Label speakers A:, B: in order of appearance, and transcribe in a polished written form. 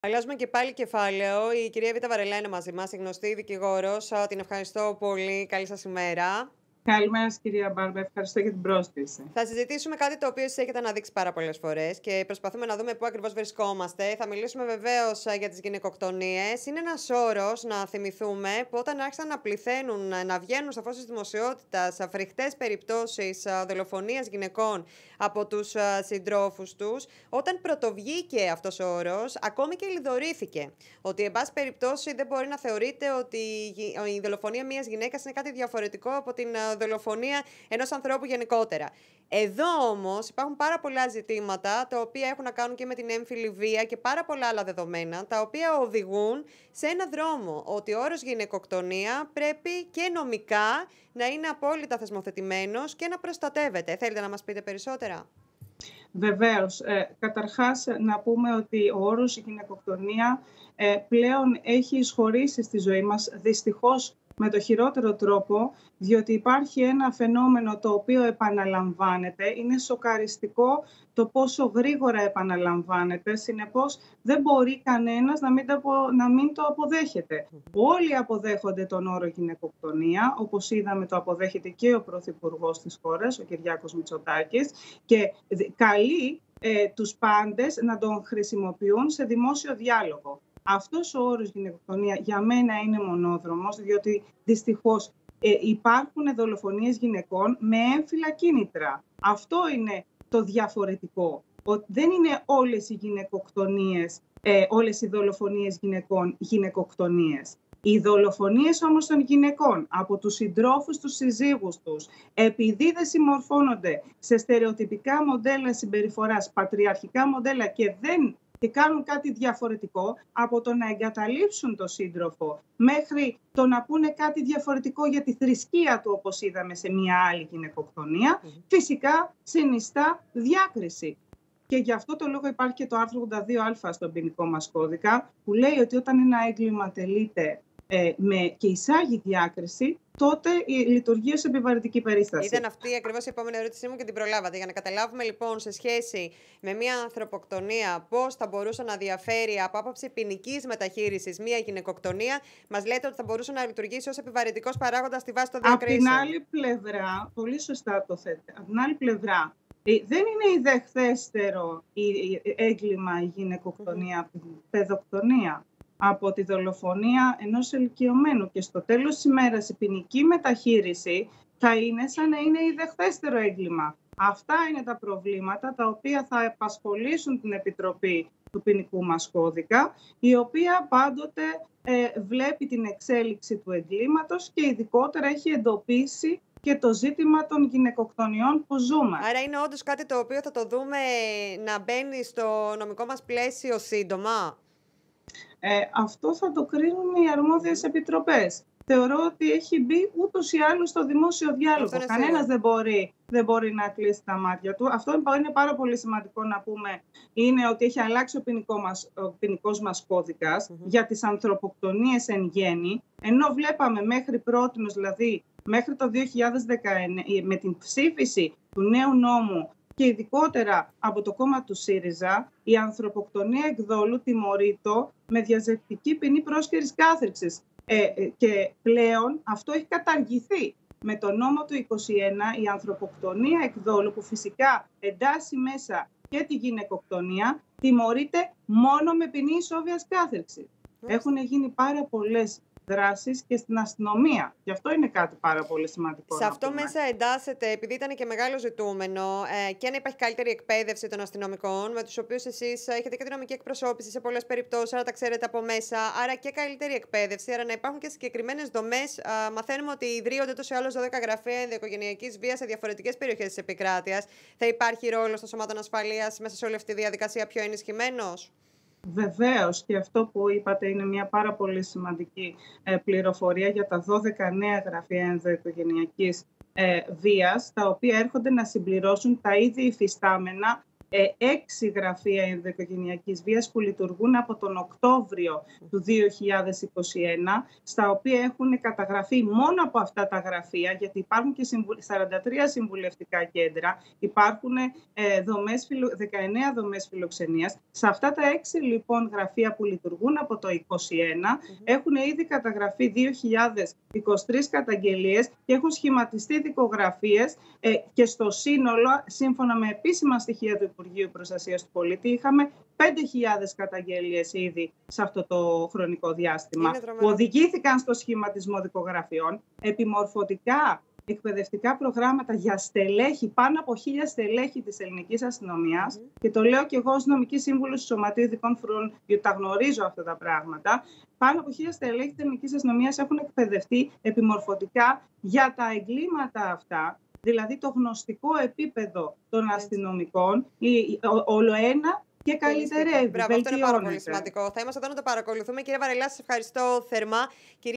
A: Αλλάζουμε και πάλι κεφάλαιο. Η κυρία Βίτα Βαρελά είναι μαζί μας, η γνωστή δικηγόρος. Την ευχαριστώ πολύ. Καλή σας ημέρα.
B: Καλημέρα σας, κυρία Μπάρμπα. Ευχαριστώ για την πρόσκληση.
A: Θα συζητήσουμε κάτι το οποίο εσείς έχετε αναδείξει πάρα πολλές φορές και προσπαθούμε να δούμε πού ακριβώς βρισκόμαστε. Θα μιλήσουμε βεβαίως για τις γυναικοκτονίες. Είναι ένας όρος, να θυμηθούμε, που όταν άρχισαν να πληθαίνουν, να βγαίνουν στα φως της δημοσιότητας φρικτές περιπτώσεις δολοφονίας γυναικών από τους συντρόφους τους, όταν πρωτοβγήκε αυτός ο όρος, ακόμη και λιδωρήθηκε. Ότι, εν πάση περιπτώσει, δεν μπορεί να θεωρείται ότι η δολοφονία μιας γυναίκας είναι κάτι διαφορετικό από την δολοφονία ενός ανθρώπου γενικότερα. Εδώ όμως υπάρχουν πάρα πολλά ζητήματα τα οποία έχουν να κάνουν και με την έμφυλη βία και πάρα πολλά άλλα δεδομένα, τα οποία οδηγούν σε ένα δρόμο ότι ο όρος γυναικοκτονία πρέπει και νομικά να είναι απόλυτα θεσμοθετημένος και να προστατεύεται. Θέλετε να μας πείτε περισσότερα?
B: Βεβαίως. Καταρχάς, να πούμε ότι ο όρος γυναικοκτονία πλέον έχει εισχωρήσει στη ζωή μας, δυστυχώς με το χειρότερο τρόπο, διότι υπάρχει ένα φαινόμενο το οποίο επαναλαμβάνεται. Είναι σοκαριστικό το πόσο γρήγορα επαναλαμβάνεται. Συνεπώς, δεν μπορεί κανένας να μην το αποδέχεται. Όλοι αποδέχονται τον όρο γυναικοκτονία, όπως είδαμε το αποδέχεται και ο Πρωθυπουργός της χώρας, ο Κυριάκος Μητσοτάκης, και καλεί τους πάντες να τον χρησιμοποιούν σε δημόσιο διάλογο. Αυτός ο όρος γυναικοκτονία για μένα είναι μονόδρομος, διότι δυστυχώς υπάρχουν δολοφονίες γυναικών με έμφυλα κίνητρα. Αυτό είναι το διαφορετικό. Δεν είναι όλες οι γυναικοκτονίες, όλες οι δολοφονίες γυναικών γυναικοκτονίες. Οι δολοφονίες όμως των γυναικών από τους συντρόφους, τους συζύγους τους, επειδή δεν συμμορφώνονται σε στερεοτυπικά μοντέλα συμπεριφοράς, πατριαρχικά μοντέλα και κάνουν κάτι διαφορετικό, από το να εγκαταλείψουν τον σύντροφο μέχρι το να πούνε κάτι διαφορετικό για τη θρησκεία του, όπως είδαμε σε μια άλλη γυναικοκτονία, φυσικά συνιστά διάκριση. Και γι' αυτό το λόγο υπάρχει και το άρθρο 82α στον ποινικό μας κώδικα, που λέει ότι όταν ένα έγκλημα τελείται και εισάγει διάκριση, τότε λειτουργεί ως επιβαρυντική περίσταση.
A: Ήταν αυτή ακριβώς η επόμενη ερώτησή μου και την προλάβατε. Για να καταλάβουμε λοιπόν σε σχέση με μια ανθρωποκτονία πώς θα μπορούσε να διαφέρει από άποψη ποινικής μεταχείρισης μια γυναικοκτονία, μας λέτε ότι θα μπορούσε να λειτουργήσει ως επιβαρυντικός παράγοντας στη βάση των διακρίσεων.
B: Από την άλλη πλευρά, πολύ σωστά το θέτε, από την άλλη πλευρά, δεν είναι ιδεχθέστερο έγκλημα η γυναικοκτονία από την παιδοκτονία, από τη δολοφονία ενός ηλικιωμένου, και στο τέλος της ημέρας η ποινική μεταχείριση θα είναι σαν να είναι ιδεχθέστερο έγκλημα. Αυτά είναι τα προβλήματα τα οποία θα απασχολήσουν την Επιτροπή του ποινικού μας κώδικα, η οποία πάντοτε βλέπει την εξέλιξη του εγκλήματος και ειδικότερα έχει εντοπίσει και το ζήτημα των γυναικοκτονιών που ζούμε.
A: Άρα είναι όντως κάτι το οποίο θα το δούμε να μπαίνει στο νομικό μας πλαίσιο σύντομα.
B: Αυτό θα το κρίνουν οι αρμόδιες επιτροπές. Θεωρώ ότι έχει μπει ούτως ή άλλως στο δημόσιο διάλογο. Κανένας δεν μπορεί να κλείσει τα μάτια του. Αυτό είναι πάρα πολύ σημαντικό να πούμε, είναι ότι έχει αλλάξει ο ποινικός μας κώδικας για τις ανθρωποκτονίες εν γέννη, ενώ βλέπαμε μέχρι πρότινος, δηλαδή μέχρι το 2019, με την ψήφιση του νέου νόμου και ειδικότερα από το κόμμα του ΣΥΡΙΖΑ, η ανθρωποκτονία εκδόλου τιμωρείται με διαζευτική ποινή πρόσκαιρης κάθριξης. Και πλέον αυτό έχει καταργηθεί. Με το νόμο του 2021 η ανθρωποκτονία εκδόλου, που φυσικά εντάσσει μέσα και τη γυναικοκτονία, τιμωρείται μόνο με ποινή ισόβιας κάθριξης. Έχουν γίνει πάρα πολλές δράσεις και στην αστυνομία. Γι' αυτό είναι κάτι πάρα πολύ σημαντικό.
A: Σε αυτό μέσα εντάσσεται, επειδή ήταν και μεγάλο ζητούμενο, και να υπάρχει καλύτερη εκπαίδευση των αστυνομικών, με τους οποίους εσείς έχετε και την νομική εκπροσώπηση σε πολλές περιπτώσεις, άρα τα ξέρετε από μέσα, άρα και καλύτερη εκπαίδευση, άρα να υπάρχουν και συγκεκριμένες δομές. Μαθαίνουμε ότι ιδρύονται τόσο ή άλλως 12 γραφεία ενδοοικογενειακής βίας σε διαφορετικές περιοχές της επικράτειας. Θα υπάρχει ρόλο των σωμάτων ασφαλείας μέσα σε όλη αυτή τη διαδικασία πιο ενισχυμένος?
B: Βεβαίως, και αυτό που είπατε είναι μια πάρα πολύ σημαντική πληροφορία για τα 12 νέα γραφεία ενδοοικογενειακής βίας, τα οποία έρχονται να συμπληρώσουν τα ήδη υφιστάμενα 6 γραφεία ενδοοικογενειακής βίας που λειτουργούν από τον Οκτώβριο του 2021, στα οποία έχουν καταγραφεί μόνο από αυτά τα γραφεία, γιατί υπάρχουν και 43 συμβουλευτικά κέντρα, υπάρχουν 19 δομές φιλοξενίας. Σε αυτά τα 6 λοιπόν γραφεία που λειτουργούν από το 2021 έχουν ήδη καταγραφεί 2.023 καταγγελίες και έχουν σχηματιστεί δικογραφίες και στο σύνολο, σύμφωνα με επίσημα στοιχεία του Υπουργείου Προστασίας του Πολίτη, είχαμε 5.000 καταγγελίες ήδη σε αυτό το χρονικό διάστημα που οδηγήθηκαν στο σχηματισμό δικογραφιών, επιμορφωτικά εκπαιδευτικά προγράμματα για στελέχη, πάνω από 1.000 στελέχη της ελληνικής αστυνομίας, και το λέω και εγώ ως νομική σύμβουλος του Σωματείου Ειδικών Φρουρών, γιατί τα γνωρίζω αυτά τα πράγματα. Πάνω από 1.000 στελέχη της ελληνικής αστυνομίας έχουν εκπαιδευτεί επιμορφωτικά για τα εγκλήματα αυτά, δηλαδή το γνωστικό επίπεδο των αστυνομικών, όλο ένα και καλύτερη.
A: Μπράβο, αυτό είναι πάρα πολύ σημαντικό. Θα είμαστε εδώ να το παρακολουθούμε. Κύριε Βαρελά, σας ευχαριστώ θερμά.